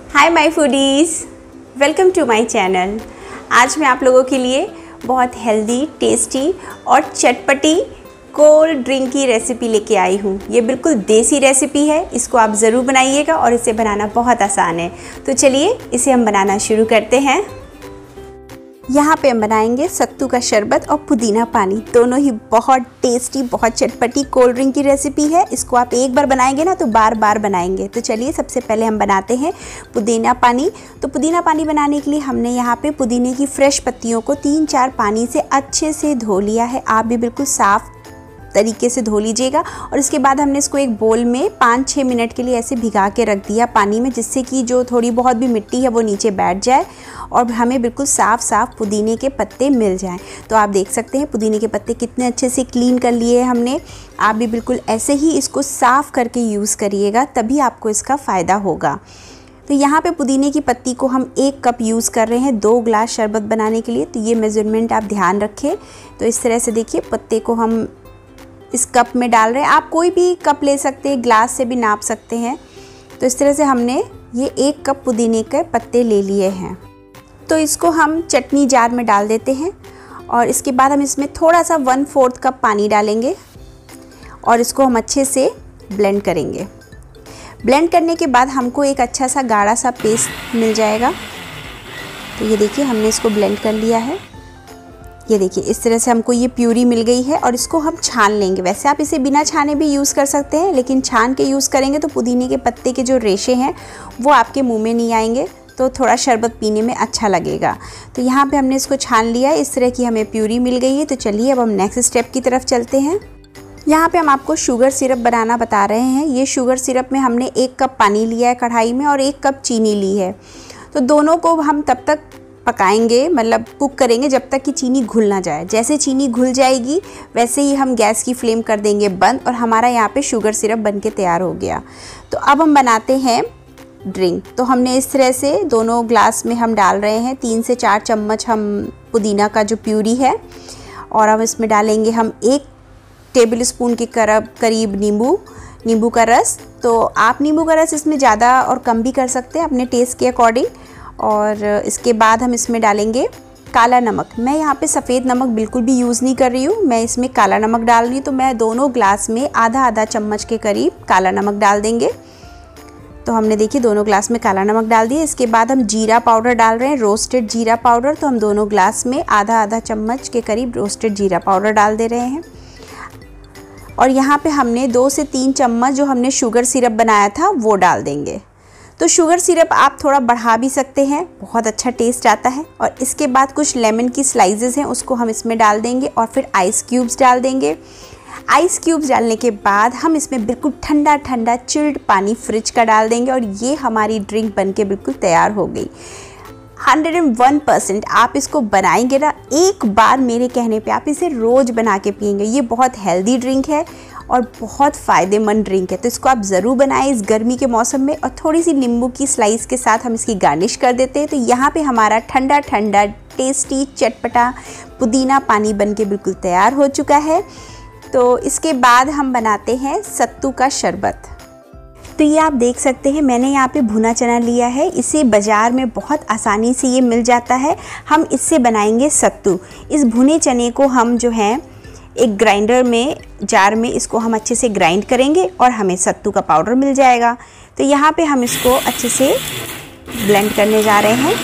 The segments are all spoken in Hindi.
Hi my foodies, welcome to my channel. आज मैं आप लोगों के लिए बहुत हेल्दी, टेस्टी और चटपटी कोल्ड ड्रिंक की रेसिपी लेके आई हूँ। ये बिल्कुल देसी रेसिपी है, इसको आप ज़रूर बनाइएगा और इसे बनाना बहुत आसान है। तो चलिए इसे हम बनाना शुरू करते हैं। यहाँ पे हम बनाएंगे सत्तू का शरबत और पुदीना पानी, दोनों ही बहुत टेस्टी, बहुत चटपटी कोल्ड ड्रिंक की रेसिपी है। इसको आप एक बार बनाएंगे ना तो बार बार बनाएंगे। तो चलिए सबसे पहले हम बनाते हैं पुदीना पानी। तो पुदीना पानी बनाने के लिए हमने यहाँ पे पुदीने की फ्रेश पत्तियों को 3-4 पानी से अच्छे से धो लिया है। आप भी बिल्कुल साफ़ तरीके से धो लीजिएगा। और इसके बाद हमने इसको एक बोल में 5-6 मिनट के लिए ऐसे भिगा के रख दिया पानी में, जिससे कि जो थोड़ी बहुत भी मिट्टी है वो नीचे बैठ जाए और हमें बिल्कुल साफ़ साफ़ पुदीने के पत्ते मिल जाएं। तो आप देख सकते हैं पुदीने के पत्ते कितने अच्छे से क्लीन कर लिए हमने। आप भी बिल्कुल ऐसे ही इसको साफ़ करके यूज़ करिएगा, तभी आपको इसका फ़ायदा होगा। तो यहाँ पे पुदीने की पत्ती को हम 1 कप यूज़ कर रहे हैं 2 ग्लास शरबत बनाने के लिए। तो ये मेज़रमेंट आप ध्यान रखें। तो इस तरह से देखिए पत्ते को हम इस कप में डाल रहे हैं। आप कोई भी कप ले सकते हैं, ग्लास से भी नाप सकते हैं। तो इस तरह से हमने ये 1 कप पुदीने के पत्ते ले लिए हैं। तो इसको हम चटनी जार में डाल देते हैं और इसके बाद हम इसमें थोड़ा सा 1/4 कप पानी डालेंगे और इसको हम अच्छे से ब्लेंड करेंगे। ब्लेंड करने के बाद हमको एक अच्छा सा गाढ़ा सा पेस्ट मिल जाएगा। तो ये देखिए हमने इसको ब्लेंड कर लिया है। ये देखिए इस तरह से हमको ये प्यूरी मिल गई है और इसको हम छान लेंगे। वैसे आप इसे बिना छाने भी यूज़ कर सकते हैं, लेकिन छान के यूज़ करेंगे तो पुदीने के पत्ते के जो रेशे हैं वो आपके मुंह में नहीं आएंगे, तो थोड़ा शरबत पीने में अच्छा लगेगा। तो यहाँ पे हमने इसको छान लिया है, इस तरह की हमें प्यूरी मिल गई है। तो चलिए अब हम नेक्स्ट स्टेप की तरफ चलते हैं। यहाँ पे हम आपको शुगर सिरप बनाना बता रहे हैं। ये शुगर सिरप में हमने 1 कप पानी लिया है कढ़ाई में और 1 कप चीनी ली है। तो दोनों को हम तब तक पकाएंगे, मतलब कुक करेंगे जब तक कि चीनी घुल ना जाए। जैसे चीनी घुल जाएगी वैसे ही हम गैस की फ्लेम कर देंगे बंद और हमारा यहाँ पे शुगर सिरप बनके तैयार हो गया। तो अब हम बनाते हैं ड्रिंक। तो हमने इस तरह से दोनों ग्लास में हम डाल रहे हैं 3 से 4 चम्मच हम पुदीना का जो प्यूरी है, और अब इसमें डालेंगे हम 1 टेबल स्पून के करीब नींबू का रस। तो आप नींबू का रस इसमें ज़्यादा और कम भी कर सकते हैं अपने टेस्ट के अकॉर्डिंग। और इसके बाद हम इसमें डालेंगे काला नमक। मैं यहाँ पे सफ़ेद नमक बिल्कुल भी यूज़ नहीं कर रही हूँ, मैं इसमें काला नमक डाल रही हूँ। तो मैं दोनों ग्लास में आधा चम्मच के करीब काला नमक डाल देंगे। तो हमने देखिए दोनों ग्लास में काला नमक डाल दिया। इसके बाद हम जीरा पाउडर डाल रहे हैं, रोस्टेड जीरा पाउडर। तो हम दोनों ग्लास में आधा चम्मच के करीब रोस्टेड जीरा पाउडर डाल दे रहे हैं। और यहाँ पे हमने 2 से 3 चम्मच जो हमने शुगर सिरप बनाया था वो डाल देंगे। तो शुगर सिरप आप थोड़ा बढ़ा भी सकते हैं, बहुत अच्छा टेस्ट आता है। और इसके बाद कुछ लेमन की स्लाइसेस हैं उसको हम इसमें डाल देंगे और फिर आइस क्यूब्स डाल देंगे। आइस क्यूब्स डालने के बाद हम इसमें बिल्कुल ठंडा चिल्ड पानी फ्रिज का डाल देंगे और ये हमारी ड्रिंक बनके बिल्कुल तैयार हो गई। 101% आप इसको बनाएंगे ना एक बार, मेरे कहने पे आप इसे रोज़ बना के पिएंगे। ये बहुत हेल्दी ड्रिंक है और बहुत फ़ायदेमंद ड्रिंक है। तो इसको आप ज़रूर बनाएं इस गर्मी के मौसम में। और थोड़ी सी नींबू की स्लाइस के साथ हम इसकी गार्निश कर देते हैं। तो यहाँ पे हमारा ठंडा टेस्टी चटपटा पुदीना पानी बनके बिल्कुल तैयार हो चुका है। तो इसके बाद हम बनाते हैं सत्तू का शरबत। तो ये आप देख सकते हैं मैंने यहाँ पे भुना चना लिया है। इसे बाज़ार में बहुत आसानी से ये मिल जाता है। हम इससे बनाएंगे सत्तू। इस भुने चने को हम जो है एक ग्राइंडर में, जार में इसको हम अच्छे से ग्राइंड करेंगे और हमें सत्तू का पाउडर मिल जाएगा। तो यहाँ पे हम इसको अच्छे से ब्लेंड करने जा रहे हैं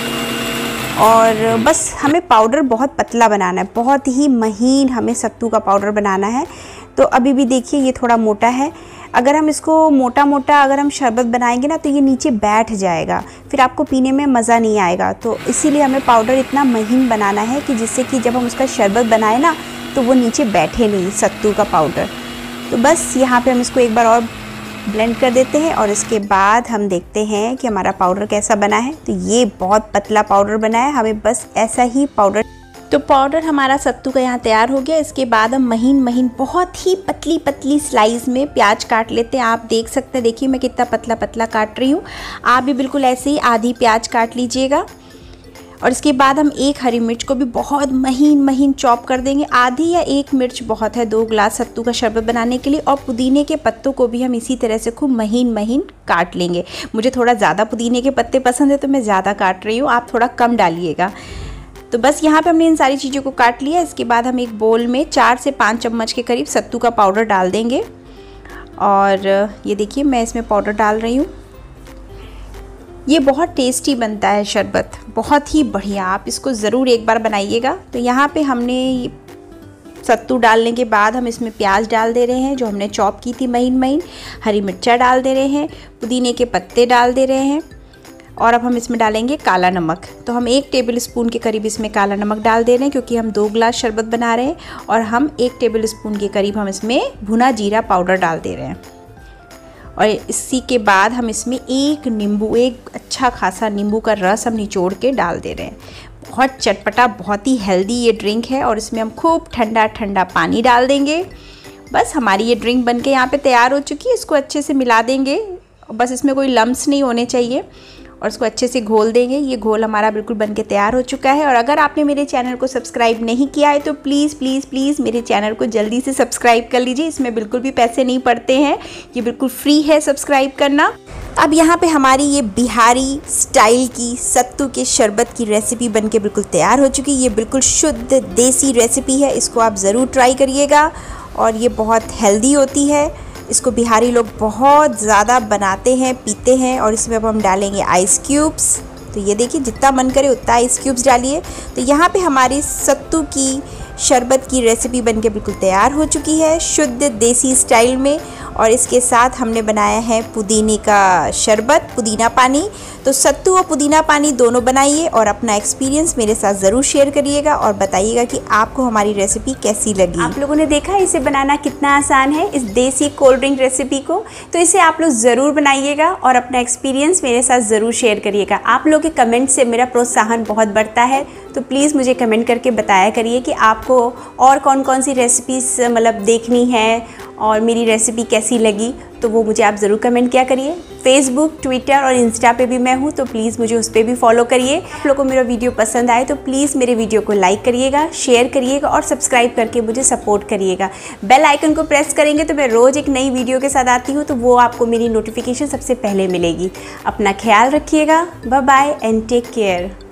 और बस हमें पाउडर बहुत पतला बनाना है, बहुत ही महीन हमें सत्तू का पाउडर बनाना है। तो अभी भी देखिए ये थोड़ा मोटा है। अगर हम इसको मोटा अगर हम शरबत बनाएंगे ना तो ये नीचे बैठ जाएगा, फिर आपको पीने में मज़ा नहीं आएगा। तो इसीलिए हमें पाउडर इतना महीन बनाना है कि जिससे कि जब हम उसका शरबत बनाए ना तो वो नीचे बैठे नहीं, सत्तू का पाउडर। तो बस यहाँ पे हम इसको एक बार और ब्लेंड कर देते हैं और इसके बाद हम देखते हैं कि हमारा पाउडर कैसा बना है। तो ये बहुत पतला पाउडर बना है, हमें बस ऐसा ही पाउडर। तो पाउडर हमारा सत्तू का यहाँ तैयार हो गया। इसके बाद हम महीन बहुत ही पतली स्लाइस में प्याज काट लेते हैं। आप देख सकते हैं, देखिए मैं कितना पतला काट रही हूँ। आप भी बिल्कुल ऐसे ही आधी प्याज काट लीजिएगा और इसके बाद हम एक हरी मिर्च को भी बहुत महीन महीन चॉप कर देंगे। आधी या एक मिर्च बहुत है 2 ग्लास सत्तू का शरबत बनाने के लिए। और पुदीने के पत्तों को भी हम इसी तरह से खूब महीन महीन काट लेंगे। मुझे थोड़ा ज़्यादा पुदीने के पत्ते पसंद है तो मैं ज़्यादा काट रही हूँ, आप थोड़ा कम डालिएगा। तो बस यहाँ पे हमने इन सारी चीज़ों को काट लिया। इसके बाद हम एक बोल में 4 से 5 चम्मच के करीब सत्तू का पाउडर डाल देंगे। और ये देखिए मैं इसमें पाउडर डाल रही हूँ। ये बहुत टेस्टी बनता है शरबत, बहुत ही बढ़िया, आप इसको ज़रूर एक बार बनाइएगा। तो यहाँ पे हमने सत्तू डालने के बाद हम इसमें प्याज डाल दे रहे हैं जो हमने चॉप की थी महीन महीन, हरी मिर्चा डाल दे रहे हैं, पुदीने के पत्ते डाल दे रहे हैं और अब हम इसमें डालेंगे काला नमक। तो हम 1 टेबल स्पून के करीब इसमें काला नमक डाल दे रहे हैं क्योंकि हम 2 ग्लास शरबत बना रहे हैं। और हम 1 टेबल स्पून के करीब हम इसमें भुना जीरा पाउडर डाल दे रहे हैं। और इसी के बाद हम इसमें एक अच्छा खासा नींबू का रस हम निचोड़ के डाल दे रहे हैं। बहुत चटपटा, बहुत ही हेल्दी ये ड्रिंक है। और इसमें हम खूब ठंडा ठंडा पानी डाल देंगे। बस हमारी ये ड्रिंक बनके यहाँ पे तैयार हो चुकी है। इसको अच्छे से मिला देंगे, बस इसमें कोई लम्स नहीं होने चाहिए और इसको अच्छे से घोल देंगे। ये घोल हमारा बिल्कुल बनके तैयार हो चुका है। और अगर आपने मेरे चैनल को सब्सक्राइब नहीं किया है तो प्लीज़ प्लीज़ प्लीज़ मेरे चैनल को जल्दी से सब्सक्राइब कर लीजिए। इसमें बिल्कुल भी पैसे नहीं पड़ते हैं, ये बिल्कुल फ्री है सब्सक्राइब करना। अब यहाँ पे हमारी ये बिहारी स्टाइल की सत्तू के शरबत की रेसिपी बनके बिल्कुल तैयार हो चुकी है। ये बिल्कुल शुद्ध देसी रेसिपी है, इसको आप ज़रूर ट्राई करिएगा। और ये बहुत हेल्दी होती है, इसको बिहारी लोग बहुत ज़्यादा बनाते हैं, पीते हैं। और इसमें अब हम डालेंगे आइस क्यूब्स। तो ये देखिए जितना मन करे उतना आइस क्यूब्स डालिए। तो यहाँ पे हमारी सत्तू की शरबत की रेसिपी बनके बिल्कुल तैयार हो चुकी है शुद्ध देसी स्टाइल में। और इसके साथ हमने बनाया है पुदीने का शरबत, पुदीना पानी। तो सत्तू और पुदीना पानी दोनों बनाइए और अपना एक्सपीरियंस मेरे साथ ज़रूर शेयर करिएगा और बताइएगा कि आपको हमारी रेसिपी कैसी लगी। आप लोगों ने देखा इसे बनाना कितना आसान है, इस देसी कोल्ड ड्रिंक रेसिपी को। तो इसे आप लोग ज़रूर बनाइएगा और अपना एक्सपीरियंस मेरे साथ ज़रूर शेयर करिएगा। आप लोगों के कमेंट से मेरा प्रोत्साहन बहुत बढ़ता है, तो प्लीज़ मुझे कमेंट करके बताया करिए कि आपको और कौन कौन सी रेसिपीज़ मतलब देखनी है और मेरी रेसिपी कैसी लगी। तो वो मुझे आप ज़रूर कमेंट किया करिए। फेसबुक, ट्विटर और इंस्टा पे भी मैं हूँ, तो प्लीज़ मुझे उस पर भी फॉलो करिए। आप लोगों को मेरा वीडियो पसंद आए तो प्लीज़ मेरे वीडियो को लाइक करिएगा, शेयर करिएगा और सब्सक्राइब करके मुझे सपोर्ट करिएगा। बेल आइकन को प्रेस करेंगे तो मैं रोज़ एक नई वीडियो के साथ आती हूँ, तो वो आपको मेरी नोटिफिकेशन सबसे पहले मिलेगी। अपना ख्याल रखिएगा। Bye bye and take care.